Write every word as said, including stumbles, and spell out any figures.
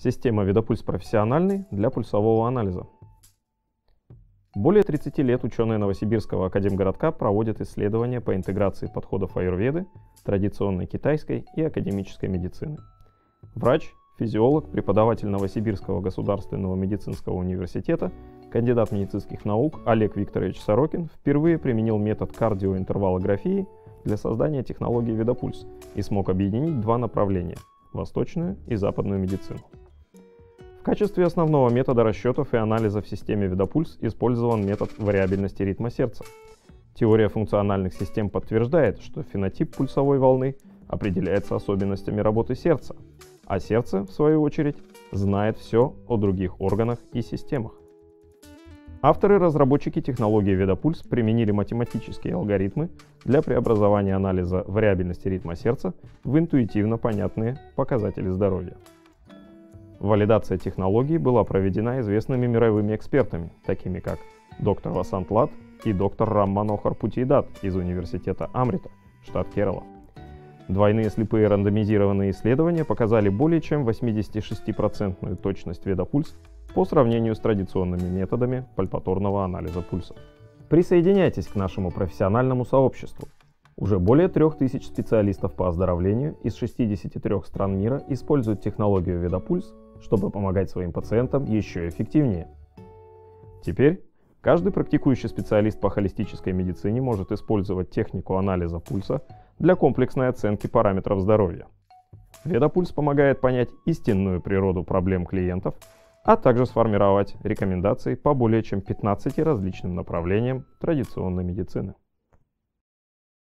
Система Видопульс профессиональный для пульсового анализа. Более тридцати лет ученые Новосибирского академгородка проводят исследования по интеграции подходов аюрведы, традиционной китайской и академической медицины. Врач, физиолог, преподаватель Новосибирского государственного медицинского университета, кандидат медицинских наук Олег Викторович Сорокин впервые применил метод кардиоинтервалографии для создания технологии Видопульс и смог объединить два направления – восточную и западную медицину. В качестве основного метода расчетов и анализа в системе Видопульс использован метод вариабельности ритма сердца. Теория функциональных систем подтверждает, что фенотип пульсовой волны определяется особенностями работы сердца, а сердце, в свою очередь, знает все о других органах и системах. Авторы-разработчики технологии Видопульс применили математические алгоритмы для преобразования анализа вариабельности ритма сердца в интуитивно понятные показатели здоровья. Валидация технологии была проведена известными мировыми экспертами, такими как доктор Васант Лад и доктор Рам Манохар Путейдат из университета Амрита, штат Керала. Двойные слепые рандомизированные исследования показали более чем восьмидесятишестипроцентную точность Видопульс по сравнению с традиционными методами пальпаторного анализа пульса. Присоединяйтесь к нашему профессиональному сообществу. Уже более трех тысяч специалистов по оздоровлению из шестидесяти трёх стран мира используют технологию Видопульс, чтобы помогать своим пациентам еще эффективнее. Теперь каждый практикующий специалист по холистической медицине может использовать технику анализа пульса для комплексной оценки параметров здоровья. Видопульс помогает понять истинную природу проблем клиентов, а также сформировать рекомендации по более чем пятнадцати различным направлениям традиционной медицины.